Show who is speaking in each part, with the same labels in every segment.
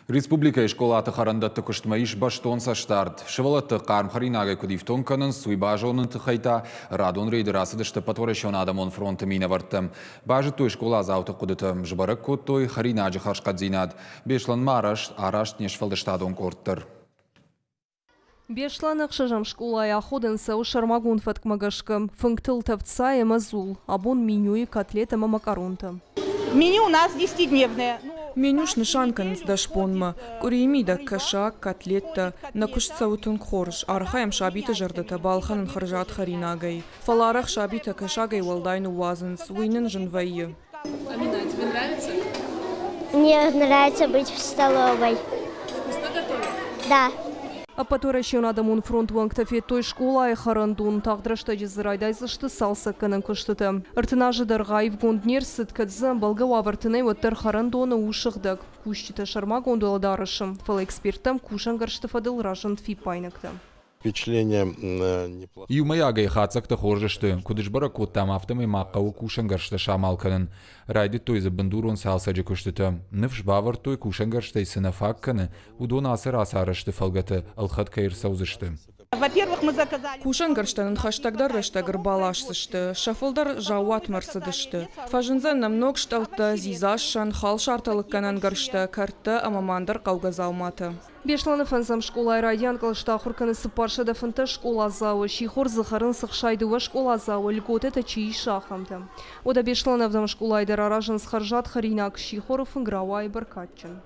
Speaker 1: Республика школаты харандатты күштіма иш баштон саштард. Шывалатты қарм харинага күдифтонканын суйбажонын тыхайта радон рейдерасы дышты патворешон адамон фронты мина варттым. Бажы той школа зауты кудытым. Жбарык коттой харинаджы харшкадзинад. Бешлан мараш арашт нешфалдыштадон корттыр.
Speaker 2: Бешланық шыжам школая ходынса ушармагун фаткмагашкам. Функтыл тавцая мазул. Абон меню и котлета макаронта.
Speaker 3: Меню у нас 10-дневное.
Speaker 4: Менюш нишанкан сдашпонма. Куриемида каша, котлета, накушца утун хорш. Архаем шабита жардата балхан харжат харинагай. Фаларах шабита кашагай валдайну вазанс. Уинен женвайи.
Speaker 2: Амина, тебе нравится?
Speaker 5: Мне нравится быть в столовой.
Speaker 2: Вкусно готовят?
Speaker 5: Да.
Speaker 2: А патворешон адамун фронт ванктафе той школа и харандун тағдырашта жезырайдайзышты салса кінің күштіті. Артына жыдарғайып гонднер сыткадзы балгава вартынай ваттар харандуны ушығдық. Кушчита шарма гондула дарышым. Фал экспертам кушангаршты фадыл ражын фипайныкты.
Speaker 6: Впечатление неплохое.
Speaker 1: Юмаяга хацакты хоржышты. Кудышбара коттам автомы маққауы кушангаршты шамалканын. Райды той забындурон салсаджы күштіті. Нывш бавар той кушангаршты сынафакканы. Удон асыр асарышты фалгаты. Алхат кайыр саузышты.
Speaker 3: Во-первых, мы заказали...
Speaker 4: Кушангарштанын хаштагдар раштагар балашсышты. Шафылдар жауат марсыдышты. Фажынзан намног шталта зизашшан хал шарталыкканан гаршта карта амамандар каугазалматы.
Speaker 2: Бешланы фанзам школа район калышта хурканы сыпаршада фанта школа зауы, шихор зыхарын сықшайдыва школа зауы, льгот это чии шахамды. Ода бешланы вдам школа айдар аражын схаржат харинак шихоров играва и баркатчин.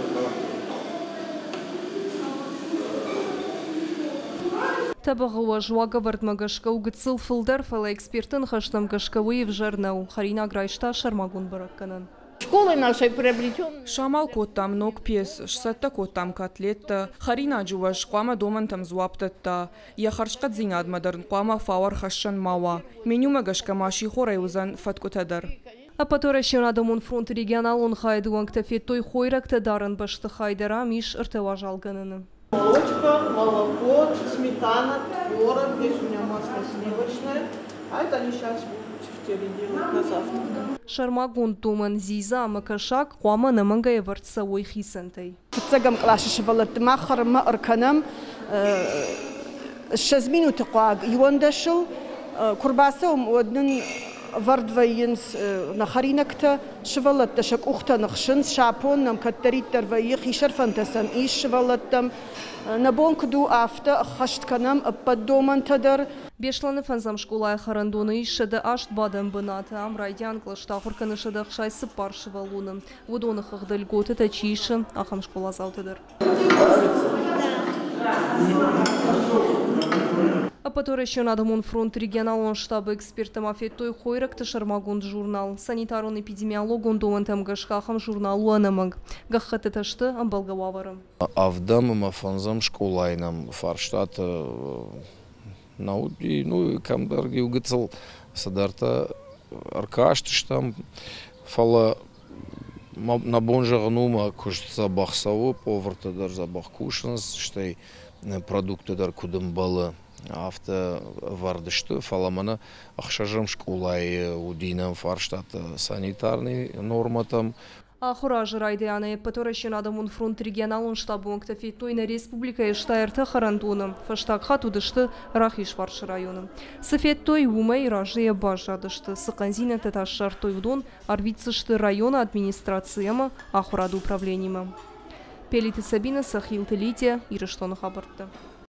Speaker 2: Табағыва жуага вардмагашка угыцыл фылдар фала экспертын хаштамгашка выев жарнау. Харина грайшта шармагун баракканан.
Speaker 3: Школой нашей приобретен...
Speaker 4: Шамал коттам ног пес, шсатта коттам котлетта, харина джуваш қуама домантам зуаптатта, я харшқат зинадмадар қуама фауар хашшан мауа. Меню магашка маши хорай узан фаткотадар.
Speaker 2: А патворешон адамун фронт регионал он хайду ванктафе той хойракта даран башты хайдара миш ыртыва жалгананы.
Speaker 7: Молочко, молоко, сметана, творог, здесь у меня масло сливочное, а это они сейчас будут делать на завтрак.
Speaker 2: Шармагун туман зиза макашак қуама намангая вартса ой хисантай.
Speaker 3: Цегам клаши шевалат махар маарканам 6 минут қуаг юандашыл курбасом однын вардвайинс на харинакта шевалат ташак ухта нахшинс шапон нам каттариттар вайи хишар фантасам иш шевалаттам на бонкду афта хаштканам аппаддоман тадар.
Speaker 2: Бешланы фанзам школа харандоны ишшады ашт бадам быната амрайдян клашта хурканы шадах шайсы паршыва луным. Водоны хыгдаль готы тачиши ахам школа залтыдыр. А патворешон адамун фронт регионал штабы экспертам афеттой хойракты шармагунд журнал. Санитарон эпидемиологон домантам гашкахам журналу анамаг. Гахаты ташты амбалгававарым.
Speaker 6: Авдам мафанзам школайнам фарштат науди, ну, камдарги угыцал садарта аркаштыштам фала на бонжагнума кушца бахсаву поварта дар забах кушанс, штай продукты дар кудым балы авто вардышты фаламана ахшажам школай удинам фарштат санитарный норматам.
Speaker 2: Ахуражы райдыяны патворешон адамун фронт регионал штабы ванктафе той на республика штайрты харандоны. Фаштак хатудышты рахиш варшы районы. Сафет той умай ражия бажадышты. Сыканзина таташар той удон арвицышты района администрацияма ахурады управленияма. Пелиты Сабина, Сахил Телития, Ирыштоны хабарты.